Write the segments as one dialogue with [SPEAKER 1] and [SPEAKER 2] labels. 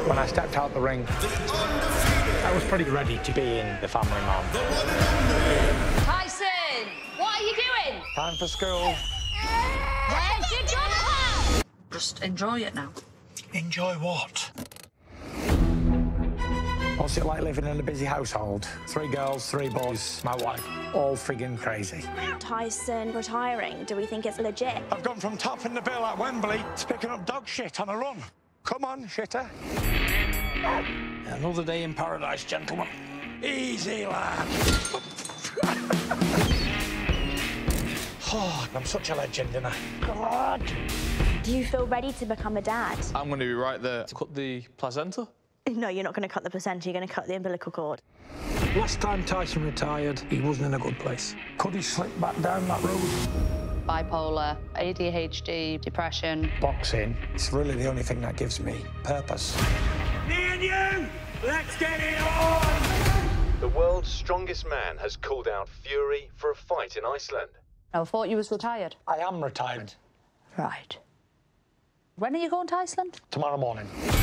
[SPEAKER 1] When I stepped out the ring, I was pretty ready to be in the family man.
[SPEAKER 2] Tyson, what are you doing?
[SPEAKER 1] Time for school.
[SPEAKER 2] Where's your jumper?
[SPEAKER 3] Just enjoy it now.
[SPEAKER 1] Enjoy what? What's it like living in a busy household? 3 girls, 3 boys, my wife, all friggin' crazy.
[SPEAKER 4] Tyson retiring, do we think it's legit?
[SPEAKER 1] I've gone from topping the bill at Wembley to picking up dog shit on a run. Come on, shitter. Another day in paradise, gentlemen. Easy, lad. Oh, I'm such a legend, innit? God.
[SPEAKER 4] Do you feel ready to become a dad?
[SPEAKER 5] I'm going to be right there to cut the placenta.
[SPEAKER 4] No, you're not going to cut the placenta, you're going to cut the umbilical cord.
[SPEAKER 1] Last time Tyson retired, he wasn't in a good place. Could he slip back down that road?
[SPEAKER 3] Bipolar, ADHD, depression.
[SPEAKER 1] Boxing, it's really the only thing that gives me purpose. Me and you, let's get it on!
[SPEAKER 6] The world's strongest man has called out Fury for a fight in Iceland.
[SPEAKER 3] I thought you was retired.
[SPEAKER 1] I am retired.
[SPEAKER 3] Right. When are you going to Iceland?
[SPEAKER 1] Tomorrow morning.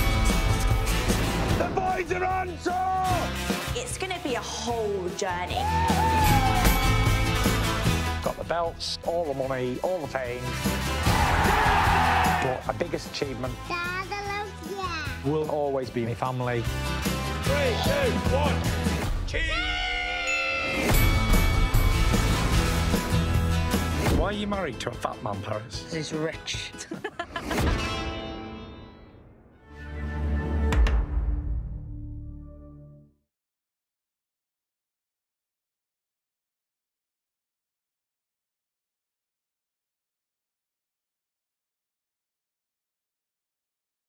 [SPEAKER 1] The boys are on tour!
[SPEAKER 4] It's going to be a whole journey.
[SPEAKER 1] Got the belts, all the money, all the fame. But my biggest achievement will always be my family. 3, 2, 1, cheese! Why are you married to a fat man, Paris?
[SPEAKER 3] He's rich.